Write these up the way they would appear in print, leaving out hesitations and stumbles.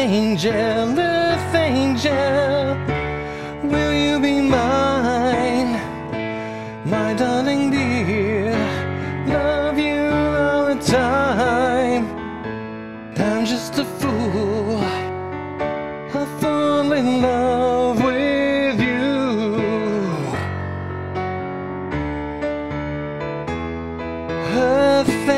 earth angel, will you be mine, my darling dear? Love you all the time. I'm just a fool, I fall in love with you. Earth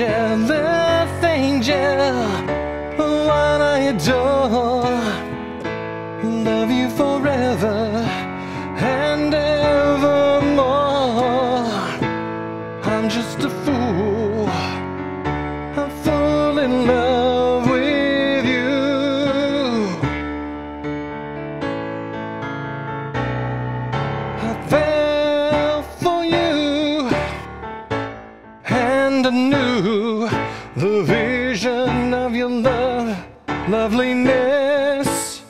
angel, one I adore. Love you forever and evermore. I'm just a fool, I fall in love with you. I fell for you, and I knew the vision of your loveliness.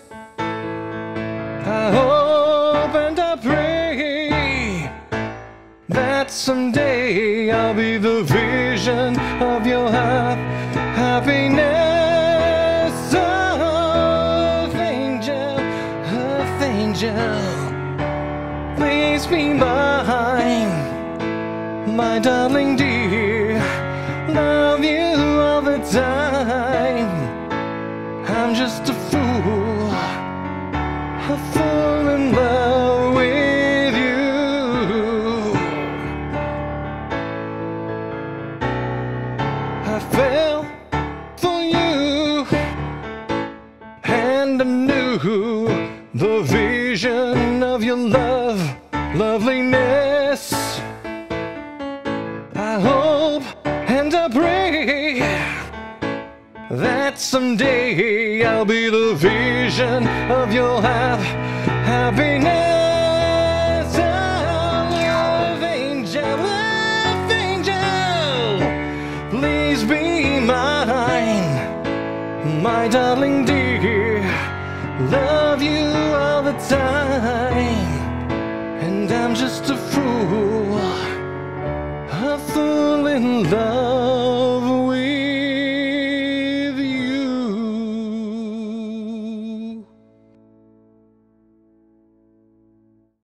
I hope and I pray that someday I'll be the vision of your happiness. Earth angel, please be mine, my darling dear. Love you all the time. I'm just a fool, I fall in love with you. I fell for you, and I knew the vision of your loveliness. I hope and I pray that someday I'll be the vision of your happiness. Earth angel, please be mine, my darling dear. Love you all the time, and I'm just a fool, I fall in love.